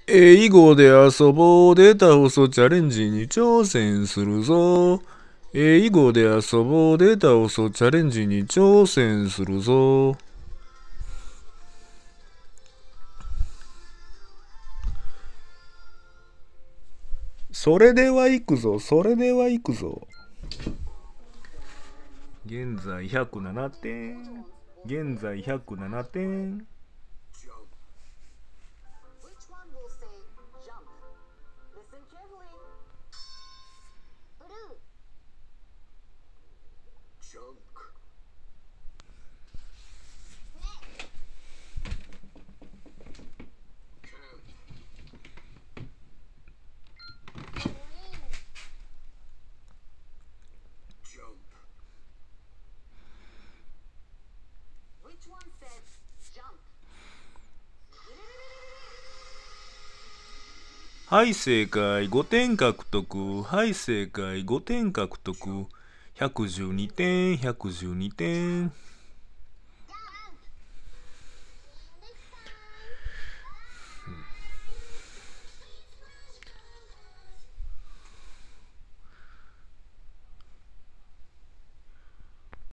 英語で遊ぼうで倒すチャレンジに挑戦するぞ。英語で遊ぼうで倒すチャレンジに挑戦するぞ。それでは行くぞ、それでは行くぞ。現在107点。現在107点。 Which one will say jump? Listen carefully. Blue. Jump. Green. Jump. Which one said jump? はい、正解。5点獲得。はい、正解。5点獲得。112点、112点。